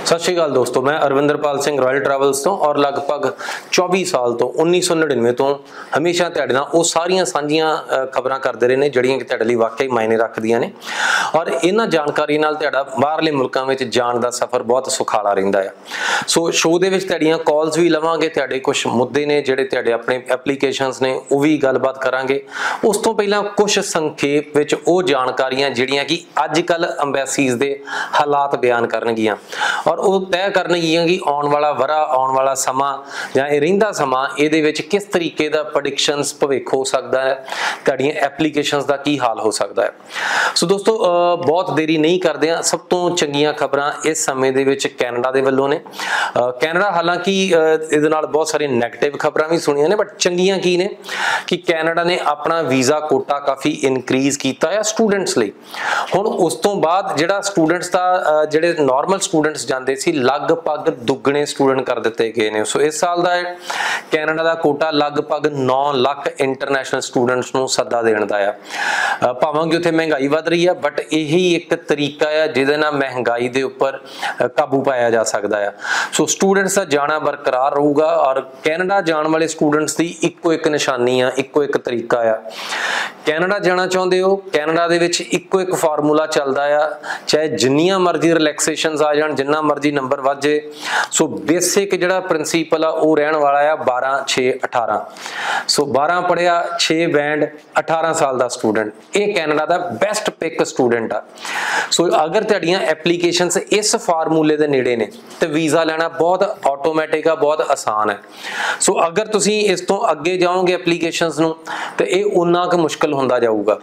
सत श्री अकाल दोस्तों, मैं अरविंदरपाल सिंह रॉयल ट्रैवल्स तो और लगभग 24 साल तो 1999 तो हमेशा तुहाडे नाल वो सारियां सांझियां खबरां करते रहे ने जिहड़ियां कि तुहाडे लई वाकई मायने रखदियां ने और इन्हां जानकारी नाल तुहाडा बाहरले मुल्कां विच जाण दा सफ़र बहुत सुखाला रहिंदा है। सो शो दे विच तुहाडीआं कॉल्स भी लवांगे, तुहाडे कुछ मुद्दे ने जिहड़े तुहाडे अपने एप्लीकेशनस ने वो भी गलबात करांगे। उस तो पहलां कुछ संखेप विच वो जानकारियां जिहड़ियां कि अजकल अंबैसीज दे हालात बयान करनगियां और वो तय करनगियां कि आने वाला वरा आने वाला समा जां रहिंदा समा इहदे विच किस तरीके दा प्रेडिक्शनस भविख हो सकदा है, तुहाडीआं एप्लीकेशनस दा की हाल हो सकदा है। सो दोस्तों बहुत देरी नहीं करदे आ, सब तो चंगीआं खबरां इस समय दे विच कैनेडा दे वल्लों ने। कैनेडा हालांकि इहदे नाल बहुत सारी नैगेटिव खबरां भी सुणीआं ने, बट चंगीआं की ने कि कैनेडा ने अपना वीज़ा कोटा काफ़ी इनक्रीज़ कीता है स्टूडेंट्स लई। हुण उस तो बाद जिहड़ा स्टूडेंट्स दा जिहड़े नॉर्मल स्टूडेंट्स जांदे सी लगभग दुगने स्टूडेंट कर दिते गए ने। सो इस साल दा कैनेडा दा कोटा लगभग 9 लाख इंटरनेशनल स्टूडेंट्स नूं सद्दा देण दा आ। भावें कि उत्थे महंगाई वध रही है, बट यही एक तरीका है जिहदे नाल महंगाई दे उपर काबू पाया जा सकदा है। सो स्टूडेंट्स दा जाना बरकरार रहूगा और कैनेडा जाण वाले स्टूडेंट्स दी इक्को एक निशानी आ, इक्को एक तरीका आ। कैनेडा जाना चाहुंदे हो, कैनेडा दे विच इक्को एक फार्मूला चलदा आ, चाहे जिन्नियां मर्जी रिलैक्सेशनस आ जाण, जिन्ना मर्जी नंबर वध जाए। सो बेसिक जिहड़ा प्रिंसीपल आ वो रहण वाला आ 12 6 18। सो 12 पढ़िया 6 बैंड 18 साल दा स्टूडेंट, ये कैनेडा दा बेस्ट पिक स्टूडेंट आ। सो अगर तुहाडीआं एप्लीकेशनस इस फार्मूले दे नेड़े ने तो वीज़ा लेना बहुत ऑटोमैटिक आ, बहुत आसान है। सो अगर तुसीं इस तो अगे जाओगे एप्लीकेशनस नूं तो ये उन्ना क मुश्किल होंदा जाऊगा।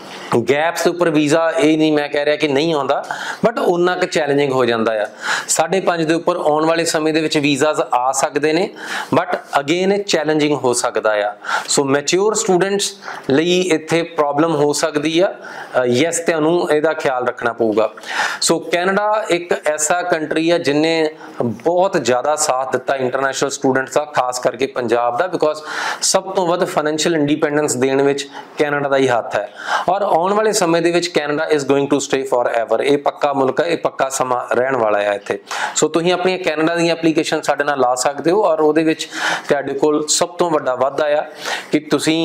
गैप्स के उपर वीज़ा ये नहीं मैं कह रहा कि नहीं आता, बट उन्ना क चैलेंजिंग हो जाता है। 5.5 के उपर आने वाले समय दे विच वीज़ाज आ सकते हैं, बट अगेन चैलेंजिंग हो सकता है। सो मैच्योर स्टूडेंट्स लई इत्थे प्रॉब्लम हो सकती है। यस, तुहानूं इहदा ख्याल रखना पऊगा। सो कैनेडा एक ऐसा कंट्री है जिन्हें बहुत ज़्यादा साथ दिता इंटरनेशनल स्टूडेंट्स का, खास करके पंजाब का, बिकॉज सब तो वध फाइनैंशियल इंडिपेंडेंस देने विच कैनेडा का ही हाथ है और आने वाले समय दे विच Canada is going to stay forever. ये पक्का मुल्क है, ये पक्का समा रहन वाला है इत्थे। सो तुसीं अपनी कैनेडा दी एप्लीकेशन साडे नाल ला सकदे हो और उहदे विच तुहाडे कोल सब तो वड्डा वाधा आ कि तुसीं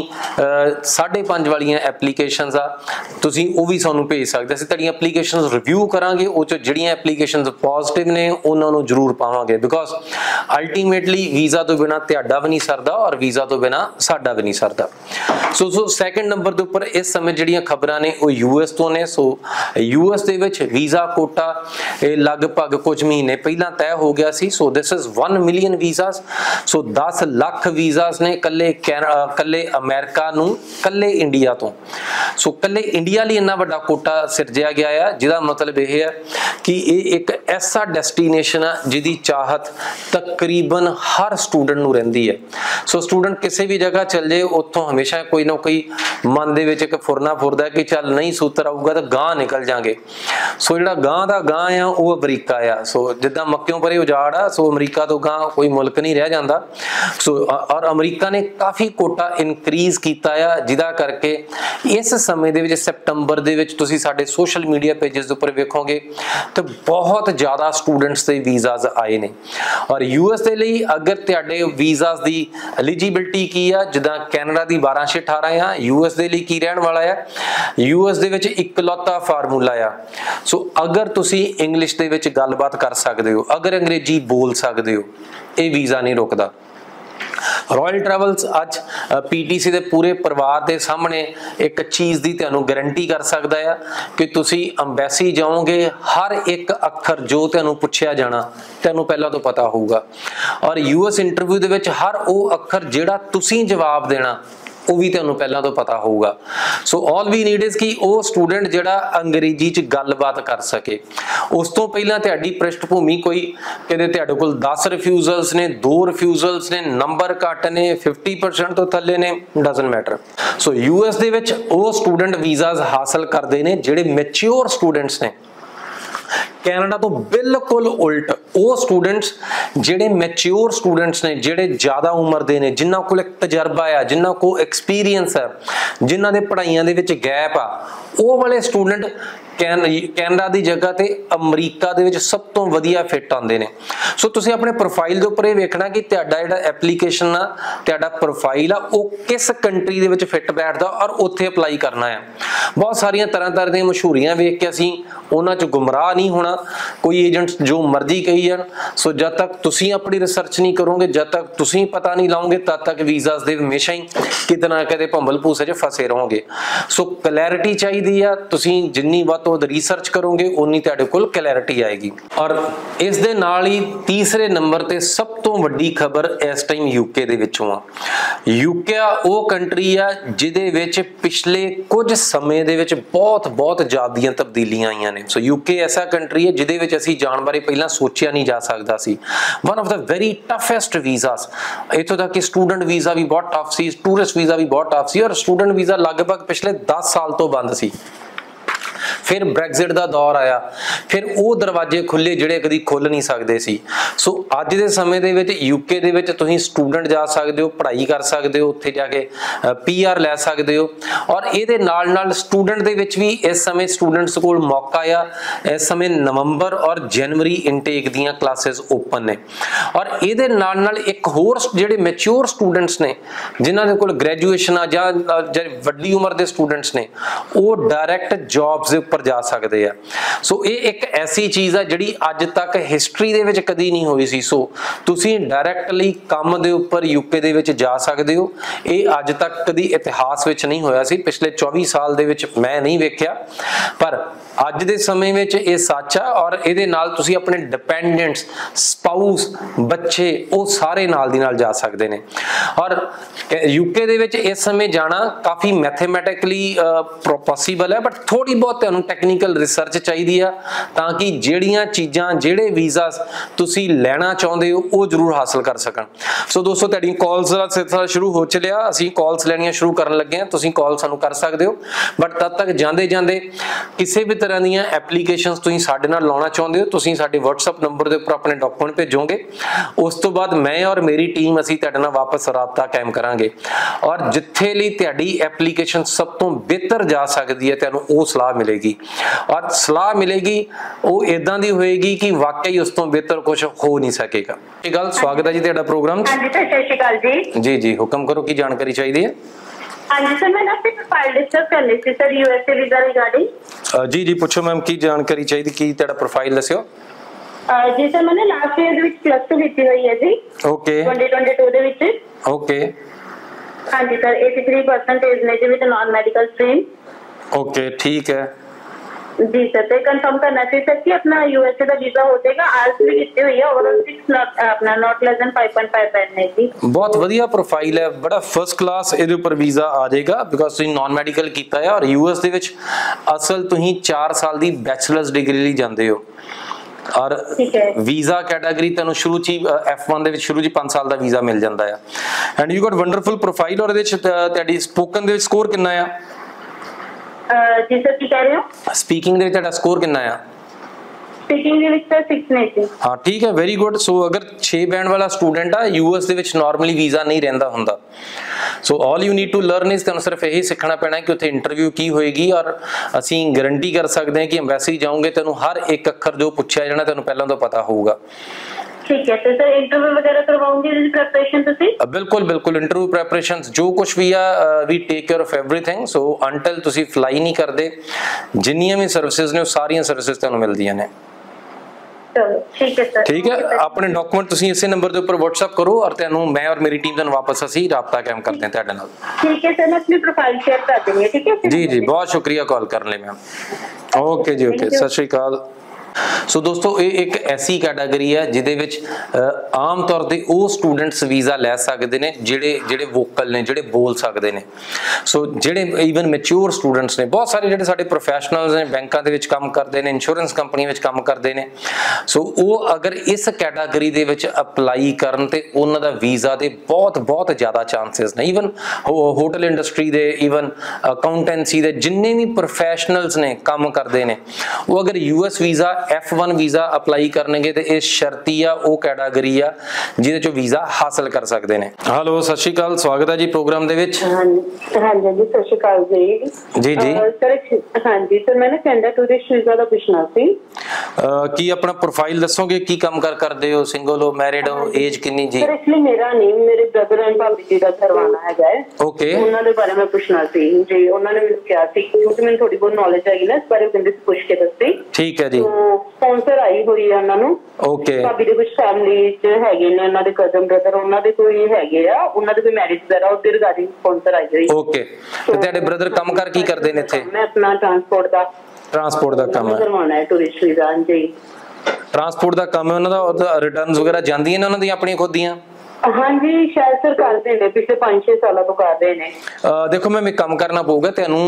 5.5 वालियां एप्लीकेशनस आ, तुसीं वो भी सानूं भेज सकदे। असीं तुहाडीआं एप्लीकेशनस रिव्यू करांगे, उह च जिहड़ियां एप्लीकेशनस पॉजिटिव ने उन्हां नूं जरूर पावांगे, बिकॉज अल्टीमेटली वीज़ा तो बिना तुहाडा भी नहीं सरदा और वीज़ा तो बिना साडा भी नहीं सरदा। सो सैकेंड नंबर के उपर इस समय जिहड़ियां खबरां ने वो यूएस तो ने। सो यूएस दे विच वीज़ा कोटा लगभग कुछ महीने पहला तय हो गया सी। So this is 1 million visas. So 10 lakh visas ने कल्ले अमेरिका नूं, कल्ले इंडिया तो। सो कल्ले इंडिया लिए इन्ना वड्डा कोटा सिरजिया गया है, जिहदा मतलब यह है कि ये एक ऐसा डेस्टिनेशन है जिहदी चाहत तकरीबन हर स्टूडेंट नूं रहिंदी है। सो स्टूडेंट किसी भी जगह चल जाए, उत्थों हमेशा कोई ना कोई मन दे विच एक फुरना फुरदा कि चल नहीं सूत्र आऊगा तो गांह निकल जाएंगे। सो जिहड़ा गांह दा गांह आ वो अमरीका आ। सो जिद्दां मक्कियों परे उजाड़ आ, सो अमरीका तो गांह कोई मुल्क नहीं रह जाता। सो और अमरीका ने काफ़ी कोटा इनक्रीज़ कीता आ, जिहदा करके इस समय दे विच सितंबर दे विच तुसीं साडे सोशल मीडिया पेजेस उपर वेखोगे तो बहुत ज़्यादा स्टूडेंट्स दे वीज़ाज आए ने। और यूएस दे लई अगर तुहाडे वीज़ाज दी एलिजिबिलिटी की आ, जिद्दां Canada the 12 6 18 uh, US they लई की रहण वाला है, यूएस दे विच इकलौता फार्मूला आ। सो अगर तुसीं इंग्लिश दे विच गलबात कर सकदे हो, अगर अंग्रेजी बोल सकदे हो, ये वीज़ा नहीं रोकदा। रॉयल ट्रैवल्स अज पीटीसी के पूरे परिवार के सामने एक चीज़ की तुहानूं गारंटी कर सकता है कि तुसीं अंबैसी जाओगे, हर एक अखर जो तुहानूं पुछया जाना तुहानूं पहला तो पता होगा और यूएस इंटरव्यू दे विच हर वो अखर जिहड़ा तुसीं जवाब देना वो भी तुहानूं पहला तो पता होगा। So all we need is कि वो स्टूडेंट जिहड़ा अंग्रेजी च गलबात कर सके। उस तो पहला तुहाडी पृष्ठभूमि कोई किते तुहाडे कोल 10 रिफ्यूजल्स ने, 2 रिफ्यूजल्स ने, नंबर घट ने, 50% तो थल्ले ने, डजंट मैटर। सो यूएस दे विच वो स्टूडेंट वीज़ाज हासिल करदे ने जिहड़े मैच्योर स्टूडेंट्स ने। ਕੈਨੇਡਾ ਤੋਂ ਬਿਲਕੁਲ ਉਲਟ ਉਹ ਸਟੂਡੈਂਟਸ ਜਿਹੜੇ ਮੈਚਿਓਰ ਸਟੂਡੈਂਟਸ ਨੇ, ਜਿਹੜੇ ਜ਼ਿਆਦਾ ਉਮਰ ਦੇ ਨੇ, ਜਿਨ੍ਹਾਂ ਕੋਲ ਇੱਕ ਤਜਰਬਾ ਆ, ਜਿਨ੍ਹਾਂ ਕੋਲ ਐਕਸਪੀਰੀਅੰਸ ਹੈ, ਜਿਨ੍ਹਾਂ ਦੇ ਪੜ੍ਹਾਈਆਂ ਦੇ ਵਿੱਚ ਗੈਪ ਆ, ਉਹ ਵਾਲੇ ਸਟੂਡੈਂਟ ਕੈਨੇਡਾ ਦੀ ਜਗ੍ਹਾ ਤੇ ਅਮਰੀਕਾ ਦੇ ਵਿੱਚ ਸਭ ਤੋਂ ਵਧੀਆ ਫਿੱਟ ਆਉਂਦੇ ਨੇ। ਸੋ ਤੁਸੀਂ ਆਪਣੇ ਪ੍ਰੋਫਾਈਲ ਦੇ ਉੱਪਰ ਇਹ ਵੇਖਣਾ ਕਿ ਤੁਹਾਡਾ ਜਿਹੜਾ ਐਪਲੀਕੇਸ਼ਨ ਆ, ਤੁਹਾਡਾ ਪ੍ਰੋਫਾਈਲ ਆ, ਉਹ ਕਿਸ ਕੰਟਰੀ ਦੇ ਵਿੱਚ ਫਿੱਟ ਬੈਠਦਾ ਔਰ ਉੱਥੇ ਅਪਲਾਈ ਕਰਨਾ ਹੈ। ਬਹੁਤ ਸਾਰੀਆਂ ਤਰ੍ਹਾਂ ਦੀਆਂ ਮਸ਼ਹੂਰੀਆਂ ਵੇਖ ਕੇ ਅਸੀਂ ਉਹਨਾਂ 'ਚ ਗੁੰਮਰਾਹ ਨਹੀਂ ਹੋਣਾ। ਕੋਈ ਏਜੰਟ ਜੋ ਮਰਜ਼ੀ ਕਹੀ ਜਾਣ, ਸੋ ਜਦ ਤੱਕ ਤੁਸੀਂ ਆਪਣੀ ਰਿਸਰਚ ਨਹੀਂ ਕਰੋਗੇ, ਜਦ ਤੱਕ ਤੁਸੀਂ ਪਤਾ ਨਹੀਂ ਲਾਓਗੇ, ਤਦ ਤੱਕ ਵੀਜ਼ਾਸ ਦੇ ਹਮੇਸ਼ਾ ਹੀ ਕਿਤੇ ਨਾ ਕਿਤੇ ਭੰਬਲ ਭੂਸੇ 'ਚ ਫਸੇ ਰਹੋਗੇ। ਸੋ ਕਲੈਰਿਟੀ ਚਾਹੀਦੀ ਆ। ਤੁਸੀਂ ਜਿੰਨੀ ਵੱਧ ਤੋਂ ਵੱਧ ਰਿਸਰਚ ਕਰੋਗੇ ਉਨੀ ਤੁਹਾਡੇ ਕੋਲ ਕਲੈਰਿਟੀ ਆਏਗੀ। ਔਰ ਇਸ ਦੇ ਨਾਲ ਹੀ ਤੀਸਰੇ ਨੰਬਰ ਤੇ ਸਭ ਤੋਂ ਵੱਡੀ ਖਬਰ ਇਸ ਟਾਈਮ ਯੂਕੇ ਦੇ ਵਿੱਚੋਂ ਆ। ਯੂਕੇ ਉਹ ਕੰਟਰੀ ਆ ਜਿਹਦੇ ਵਿੱਚ ਪਿਛਲੇ ਕੁਝ ਸਮੇਂ ਦੇ ਵਿੱਚ ਬਹੁਤ ਜ਼ਿਆਦੀਆਂ ਤਬਦੀਲੀਆਂ ਆਈਆਂ ਨੇ। ਸੋ ਯੂਕੇ ਐਸਾ ਕੰਟਰੀ ਹੈ ਜਿਹਦੇ ਵਿੱਚ ਅਸੀਂ ਜਾਣ ਬਾਰੇ ਪਹਿਲਾਂ ਸੋਚਿਆ ਨਹੀਂ ਜਾ ਸਕਦਾ ਸੀ। One of the very toughest visas, ਇੱਥੋਂ ਤੱਕ ਕਿ ਸਟੂਡੈਂਟ ਵੀਜ਼ਾ ਵੀ ਬਹੁਤ ਟਫ ਸੀ, ਟੂਰਿਸਟ ਵੀਜ਼ਾ ਵੀ ਬਹੁਤ ਟਫ ਸੀ, ਔਰ ਸਟੂਡੈਂਟ ਵੀਜ਼ਾ ਲਗਭਗ ਪਿਛਲੇ 10 ਸਾਲ ਤੋਂ ਬੰਦ ਸੀ। ਫਿਰ ਬ੍ਰੈਗਜ਼ਿਟ ਦਾ ਦੌਰ ਆਇਆ, ਫਿਰ ਉਹ ਦਰਵਾਜ਼ੇ ਖੁੱਲੇ ਜਿਹੜੇ ਕਦੀ ਖੁੱਲ ਨਹੀਂ ਸਕਦੇ ਸੀ। ਸੋ ਅੱਜ ਦੇ ਸਮੇਂ ਦੇ ਵਿੱਚ ਯੂਕੇ ਦੇ ਵਿੱਚ ਤੁਸੀਂ ਸਟੂਡੈਂਟ ਜਾ ਸਕਦੇ ਹੋ, ਪੜ੍ਹਾਈ ਕਰ ਸਕਦੇ ਹੋ, ਉੱਥੇ ਜਾ ਕੇ PR ਲੈ ਸਕਦੇ ਹੋ। ਔਰ ਇਹਦੇ ਨਾਲ ਸਟੂਡੈਂਟ ਦੇ ਵਿੱਚ ਵੀ ਇਸ ਸਮੇਂ ਸਟੂਡੈਂਟਸ ਕੋਲ ਮੌਕਾ ਆ। ਇਸ ਸਮੇਂ ਨਵੰਬਰ ਔਰ ਜਨਵਰੀ ਇਨਟੇਕ ਦੀਆਂ ਕਲਾਸਿਸ ਓਪਨ ਨੇ। ਔਰ ਇਹਦੇ ਨਾਲ ਇੱਕ ਹੋਰ ਜਿਹੜੇ ਮੈਚਿਓਰ ਸਟੂਡੈਂਟਸ ਨੇ, ਜਿਨ੍ਹਾਂ ਦੇ ਕੋਲ ਗ੍ਰੈਜੂਏਸ਼ਨ ਆ ਜਾਂ ਵੱਡੀ ਉਮਰ ਦੇ ਸਟੂਡੈਂਟਸ ਨੇ, ਉਹ ਡਾਇਰੈਕਟ ਜੌਬਸ ਦੇ ਉੱਪਰ ਜਾ ਸਕਦੇ ਆ। ਸੋ ਇਹ ਇੱਕ ਐਸੀ ਚੀਜ਼ ਆ ਜਿਹੜੀ ਅੱਜ ਤੱਕ ਹਿਸਟਰੀ ਦੇ ਵਿੱਚ ਕਦੀ ਨਹੀਂ ਹੋਈ ਸੀ। ਸੋ ਤੁਸੀਂ ਡਾਇਰੈਕਟਲੀ ਕੰਮ ਦੇ ਉੱਪਰ ਯੂਕੇ ਦੇ ਵਿੱਚ ਜਾ ਸਕਦੇ ਹੋ। ਇਹ ਅੱਜ ਤੱਕ ਕਦੀ ਇਤਿਹਾਸ ਵਿੱਚ ਨਹੀਂ ਹੋਇਆ ਸੀ, ਪਿਛਲੇ 24 ਸਾਲ ਦੇ ਵਿੱਚ ਮੈਂ ਨਹੀਂ ਵੇਖਿਆ, ਪਰ ਅੱਜ ਦੇ ਸਮੇਂ ਵਿੱਚ ਇਹ ਸੱਚ ਆ। ਔਰ ਇਹਦੇ ਨਾਲ ਤੁਸੀਂ ਆਪਣੇ ਡਿਪੈਂਡੈਂਟਸ, ਸਪਾਊਸ, ਬੱਚੇ, ਉਹ ਸਾਰੇ ਨਾਲ ਦੀ ਨਾਲ ਜਾ ਸਕਦੇ ਨੇ। ਔਰ ਯੂਕੇ ਦੇ ਵਿੱਚ ਇਸ ਸਮੇਂ ਜਾਣਾ ਕਾਫੀ ਮੈਥਮੈਟਿਕਲੀ ਪੋਸੀਬਲ ਹੈ, ਬਟ ਥੋੜੀ ਬਹੁਤ ਤੁਹਾਨੂੰ ਟੈਕਨੀਕਲ ਰਿਸਰਚ ਚਾਹੀਦੀ ਆ, ਤਾਂ ਕਿ ਜਿਹੜੀਆਂ ਚੀਜ਼ਾਂ, ਜਿਹੜੇ ਵੀਜ਼ਾ ਤੁਸੀਂ ਲੈਣਾ ਚਾਹੁੰਦੇ ਹੋ ਉਹ ਜ਼ਰੂਰ ਹਾਸਲ ਕਰ ਸਕਣ। ਸੋ ਦੋਸਤੋ, ਤੁਹਾਡੀ ਕਾਲਸ ਦਾ ਸਿਲਸਿਲਾ ਸ਼ੁਰੂ ਹੋ ਚਲਿਆ। ਅਸੀਂ ਕਾਲਸ ਲੈਣੀਆਂ ਸ਼ੁਰੂ ਕਰਨ ਲੱਗੇ ਹਾਂ। ਤੁਸੀਂ ਕਾਲ ਸਾਨੂੰ ਕਰ ਸਕਦੇ ਹੋ, ਬਟ ਤਦ ਤੱਕ ਜਾਂਦੇ ਕਿਸੇ ਵੀ ਤਰ੍ਹਾਂ ਦੀਆਂ ਐਪਲੀਕੇਸ਼ਨਸ ਤੁਸੀਂ ਸਾਡੇ ਨਾਲ ਲਾਉਣਾ ਚਾਹੁੰਦੇ ਹੋ, ਤੁਸੀਂ ਸਾਡੇ WhatsApp ਨੰਬਰ ਦੇ ਉੱਪਰ ਆਪਣੇ ਡਾਕੂਮੈਂਟ ਭੇਜੋਗੇ। ਉਸ ਤੋਂ ਬਾਅਦ ਮੈਂ ਔਰ ਮੇਰੀ ਟੀਮ ਅਸੀਂ ਤੁਹਾਡੇ ਨਾਲ ਵਾਪਸ ਰਾਬਤਾ ਕਾਇਮ ਕਰਾਂਗੇ। ਔਰ ਜਿੱਥੇ ਲਈ ਤੁਹਾਡੀ ਐਪਲੀਕੇਸ਼ਨ ਸਭ ਤੋਂ ਬਿਹਤਰ ਜਾ ਸਕਦੀ ਹੈ, ਤੁਹਾਨੂੰ ਉਹ ਸਲਾਹ ਮਿਲੇਗੀ। ਔਰ ਸਲਾਹ ਮਿਲੇਗੀ ਉਹ ਇਦਾਂ ਦੀ ਹੋਏਗੀ ਕਿ ਵਾਕਈ ਉਸ ਤੋਂ ਬਿਹਤਰ ਕੁਝ ਹੋ ਨਹੀਂ ਸਕੇਗਾ। ਇਹ ਗੱਲ ਸਵਾਗਤ ਹੈ ਜੀ ਤੁਹਾਡਾ ਪ੍ਰੋਗਰਾਮ 'ਚ। ਹਾਂਜੀ ਸਰ, ਸਤਿ ਸ਼੍ਰੀ ਅਕਾਲ ਜੀ। ਜੀ ਹੁਕਮ ਕਰੋ, ਕੀ ਜਾਣਕਾਰੀ ਚਾਹੀਦੀ ਹੈ? ਹਾਂਜੀ ਸਰ, ਮੈਂ ਆਪਣੀ ਪ੍ਰੋਫਾਈਲ ਡਿਸਕਸ ਕਰਨੀ ਸੀ ਸਰ, USA ਵੀਜ਼ਾ ਰਿਗਾਰਡਿੰਗ। ਜੀ ਪੁੱਛੋ ਮੈਮ, ਕੀ ਜਾਣਕਾਰੀ ਚਾਹੀਦੀ, ਕੀ ਤੁਹਾਡਾ ਪ੍ਰੋਫਾਈਲ ਦੱਸਿਓ। ਜੀ ਸਰ, ਮੈंने ਲਾਸਟ ਈਅਰ ਦੇ ਵਿੱਚ +2 ਕੀਤੀ ਹੋਈ ਹੈ ਜੀ। ਓਕੇ। 2022 ਦੇ ਵਿੱਚ। ਓਕੇ। ਹਾਂਜੀ ਸਰ, 83% ਨੇ ਜੀ with non medical stream. Okay, ਠੀਕ ਹੈ जी सर, तो कंफर्म करना चाहिए सर कि अपना USA ਦਾ ਵੀਜ਼ਾ ਹੋ ਜਾਏਗਾ। ਆਇਲਸ ਵੀ ਕੀਤੀ ਹੋਈ ਹੈ, ਓਵਰਆਲ 6 ਆਪਣਾ ਨੋਟ ਲੈਸ ਦੈਨ 5.5 ਬੈਂਡ ਨੇ ਜੀ। ਬਹੁਤ ਵਧੀਆ ਪ੍ਰੋਫਾਈਲ ਹੈ, ਬੜਾ ਫਰਸਟ ਕਲਾਸ ਇਹਦੇ ਉੱਪਰ ਵੀਜ਼ਾ ਆ ਜਾਏਗਾ, ਬਿਕਾਜ਼ ਤੁਸੀਂ ਨਾਨ ਮੈਡੀਕਲ ਕੀਤਾ ਹੈ। ਔਰ US ਦੇ ਵਿੱਚ ਅਸਲ ਤੁਸੀਂ 4 ਸਾਲ ਦੀ ਬੈਚਲਰਸ ਡਿਗਰੀ ਲਈ ਜਾਂਦੇ ਹੋ। ਔਰ ਵੀਜ਼ਾ ਕੈਟਾਗਰੀ ਤੁਹਾਨੂੰ ਸ਼ੁਰੂ ਚ F1 ਦੇ ਵਿੱਚ ਸ਼ੁਰੂ ਚ 5 ਸਾਲ ਦਾ ਵੀਜ਼ਾ ਮਿਲ ਜਾਂਦਾ ਹੈ। And you got wonderful profile. ਔਰ ਇਹਦੇ ਵਿੱਚ ਤੁਹਾਡੀ ਸਪੋਕਨ ਦੇ ਵਿੱਚ ਸਕੋਰ ਕਿੰਨਾ ਆ? ਜੀ ਸਰ, ਕੀ ਕਹਿ ਰਹੇ ਹੋ? ਸਪੀਕਿੰਗ ਦੇ ਵਿੱਚ ਤੁਹਾਡਾ ਸਕੋਰ ਕਿੰਨਾ ਆ? ਸਪੀਕਿੰਗ ਦੇ ਵਿੱਚ 6 ਨੇ ਜੀ। ਹਾਂ, ਠੀਕ ਹੈ, ਵੈਰੀ ਗੁੱਡ। ਸੋ ਅਗਰ 6 ਬੈਂਡ ਵਾਲਾ ਸਟੂਡੈਂਟ ਆ, US ਦੇ ਵਿੱਚ ਨਾਰਮਲੀ ਵੀਜ਼ਾ ਨਹੀਂ ਰਹਿੰਦਾ ਹੁੰਦਾ। So all you need to learn is, ਤੁਹਾਨੂੰ ਸਿਰਫ ਇਹੀ ਸਿੱਖਣਾ ਪੈਣਾ ਕਿ ਉੱਥੇ ਇੰਟਰਵਿਊ ਕੀ ਹੋਏਗੀ। ਔਰ ਅਸੀਂ ਗਾਰੰਟੀ ਕਰ ਸਕਦੇ ਹਾਂ ਕਿ ਐਮਬੈਸੀ ਜਾਓਗੇ, ਤੁਹਾਨੂੰ ਹਰ ਇੱਕ ਅੱਖਰ ਜੋ ਪੁੱਛਿਆ ਜਾਣਾ ਤੁਹਾਨੂੰ ਪਹਿਲਾਂ ਤੋਂ ਪਤਾ ਹੋਊਗਾ। ठीक है, तो सर इंटरव्यू वगैरह करवाओगे प्रिपरेशन ਤੁਸੀਂ? ਬਿਲਕੁਲ ਇੰਟਰਵਿਊ ਪ੍ਰੈਪਰੇਸ਼ਨਸ ਜੋ ਕੁਝ ਵੀ ਆ, we take care of everything. So until ਤੁਸੀਂ ਫਲਾਈ ਨਹੀਂ ਕਰਦੇ, ਜਿੰਨੀਆਂ ਵੀ ਸਰਵਿਸਿਜ਼ ਨੇ ਉਹ ਸਾਰੀਆਂ ਸਰਵਿਸਿਜ਼ ਤੁਹਾਨੂੰ ਮਿਲਦੀਆਂ ਨੇ। ਚਲੋ ਠੀਕ ਹੈ ਸਰ। ਠੀਕ ਹੈ, ਆਪਣੇ ਡਾਕੂਮੈਂਟ ਤੁਸੀਂ ਇਸੇ ਨੰਬਰ ਦੇ ਉੱਪਰ WhatsApp ਕਰੋ, ਔਰ ਤੁਹਾਨੂੰ ਮੈਂ ਔਰ ਮੇਰੀ ਟੀਮ ਤੁਹਾਨੂੰ ਵਾਪਸ ਅਸੀਂ ਰਾਬਤਾ ਕਾਇਮ ਕਰਦੇ ਹਾਂ ਤੁਹਾਡੇ ਨਾਲ। ਠੀਕ ਹੈ ਸਰ, ਮੈਂ ਆਪਣੀ ਪ੍ਰੋਫਾਈਲ ਸ਼ੇਅਰ ਕਰ ਦਿੰਦੀ ਹਾਂ। ਠੀਕ ਹੈ ਜੀ ਬਹੁਤ ਸ਼ੁਕਰੀਆ ਕਾਲ ਕਰਨ ਲਈ ਮੈਮ। ਓਕੇ ਜੀ, ਓਕੇ, ਸਤਿ ਸ਼੍ਰੀ ਅਕਾਲ। ਸੋ ਦੋਸਤੋ, ਇਹ ਇੱਕ ਐਸੀ ਕੈਟਾਗਰੀ ਹੈ ਜਿਹਦੇ ਵਿੱਚ ਆਮ ਤੌਰ ਤੇ ਉਹ ਸਟੂਡੈਂਟਸ ਵੀਜ਼ਾ ਲੈ ਸਕਦੇ ਨੇ ਜਿਹੜੇ ਵੋਕਲ ਨੇ, ਜਿਹੜੇ ਬੋਲ ਸਕਦੇ ਨੇ। ਸੋ ਜਿਹੜੇ ਈਵਨ ਮੈਚਿਓਰ ਸਟੂਡੈਂਟਸ ਨੇ, ਬਹੁਤ ਸਾਰੇ ਜਿਹੜੇ ਸਾਡੇ ਪ੍ਰੋਫੈਸ਼ਨਲਸ ਨੇ, ਬੈਂਕਾਂ ਦੇ ਵਿੱਚ ਕੰਮ ਕਰਦੇ ਨੇ, ਇੰਸ਼ੋਰੈਂਸ ਕੰਪਨੀ ਵਿੱਚ ਕੰਮ ਕਰਦੇ ਨੇ। ਸੋ ਉਹ ਅਗਰ ਇਸ ਕੈਟਾਗਰੀ ਦੇ ਵਿੱਚ ਅਪਲਾਈ ਕਰਨ ਤੇ ਉਹਨਾਂ ਦਾ ਵੀਜ਼ਾ ਦੇ ਬਹੁਤ ਜ਼ਿਆਦਾ ਚਾਂਸਸ ਨੇ। ਈਵਨ ਹੋਟਲ ਇੰਡਸਟਰੀ ਦੇ, ਈਵਨ ਅਕਾਊਂਟੈਂਸੀ ਦੇ ਜਿੰਨੇ ਵੀ ਪ੍ਰੋਫੈਸ਼ਨਲਸ ਨੇ ਕੰਮ ਕਰਦੇ ਨੇ, ਉਹ ਅਗਰ US visa F1 visa apply ਕਰਨਗੇ ਤੇ ਇਹ ਸ਼ਰਤੀ ਆ ਉਹ ਕੈਟਾਗਰੀ ਆ ਜਿਹਦੇ ਚੋਂ ਵੀਜ਼ਾ ਹਾਸਲ ਕਰ ਸਕਦੇ ਨੇ। ਹੈਲੋ, ਸਤਿ ਸ਼੍ਰੀ ਅਕਾਲ, ਸਵਾਗਤ ਹੈ ਜੀ ਪ੍ਰੋਗਰਾਮ ਦੇ ਵਿੱਚ। ਹਾਂਜੀ ਜੀ, ਸਤਿ ਸ਼੍ਰੀ ਅਕਾਲ ਜੀ। ਜੀ ਜੀ ਸਰ, ਹਾਂਜੀ ਸਰ, ਮੈਂ ਨਾ ਕੈਨੇਡਾ ਟੂਰਿਸਟ ਵੀਜ਼ਾ ਦਾ ਪੁੱਛਣਾ ਸੀ। ਕੀ ਆਪਣਾ ਪ੍ਰੋਫਾਈਲ ਦੱਸੋਗੇ, ਕੀ ਕੰਮ ਕਰਦੇ ਹੋ, ਸਿੰਗਲ ਹੋ, ਮੈਰਿਡ ਹੋ, ਏਜ ਕਿੰਨੀ ਜੀ? ਸਰ ਐਕਚੁਅਲੀ ਮੇਰਾ ਨਹੀਂ, ਮੇਰੇ ਬ੍ਰਦਰ ਐਂਡ ਭਾਬੀ ਜੀ ਦਾ ਕਰਵਾਉਣਾ ਹੈਗਾ ਹੈ। ਓਕੇ, ਉਹਨਾਂ ਦੇ ਬਾਰੇ ਮੈਂ ਪੁੱਛਣਾ ਸੀ ਜੀ। ਉਹਨਾਂ ਨੇ ਮੈਨੂੰ ਕਿਹਾ ਸੀ, ਕਿਉਂਕਿ ਮੈਨੂੰ ਥੋੜੀ ਬਹੁਤ ਨੌਲੇਜ ਹੈਗੀ ਨਾ ਇਸ ਬਾਰੇ, ਕਹਿੰਦੇ ਸੀ ਪੁੱਛ ਕੇ ਦੱਸੀ। ਠੀਕ ਹੈ ਜੀ। ਸਪਾਂਸਰ ਆਈ ਹੋਈ ਹੈ ਉਹਨਾਂ ਨੂੰ। ਓਕੇ, ਭਾਬੀ ਦੇ ਕੁਝ ਫੈਮਿਲੀ ਚ ਹੈਗੇ ਨੇ, ਉਹਨਾਂ ਦੇ ਕਜ਼ਨ ਬ੍ਰਦਰ, ਉਹਨਾਂ ਦੇ ਕੋਈ ਹੈਗੇ ਆ, ਉਹਨਾਂ ਦੇ ਕੋਈ ਮੈਰਿਜ ਵਗੈਰਾ, ਉਹਦੇ ਰਿਗਾਰਡਿੰਗ ਸਪਾਂਸਰ ਆਈ ਹੋਈ। ਓਕੇ, ਤੇ ਤੁਹਾਡੇ ਬ੍ਰਦਰ ਕੰਮ ਕਰ ਕੀ ਕਰਦੇ ਨੇ ਇੱਥੇ? ਮੈਂ ਆਪਣਾ ਟਰਾਂਸਪੋਰਟ ਦਾ ਕੰਮ ਕਰਵਾਉਣਾ ਹੈ, ਟੂਰਿਸਟ ਵੀਜ਼ਾ। ਜੀ, ਟਰਾਂਸਪੋਰਟ ਦਾ ਕੰਮ ਹੈ ਉਹਨਾਂ ਦਾ। ਰਿਟਰਨਸ ਵਗੈਰਾ ਜਾਂਦੀਆਂ ਨੇ ਉਹਨਾਂ ਦੀਆਂ ਆਪਣੀਆਂ ਖੁਦ ਦੀਆਂ? ਹਾਂਜੀ, ਸ਼ਾਇਦ ਸਰ ਕਰਦੇ ਨੇ, ਪਿਛਲੇ 5-6 ਸਾਲਾਂ ਤੋਂ ਕਰ ਰਹੇ ਨੇ। ਦੇਖੋ ਮੈਮ, ਇੱਕ ਕੰਮ ਕਰਨਾ ਪਊਗਾ ਤੁਹਾਨੂੰ,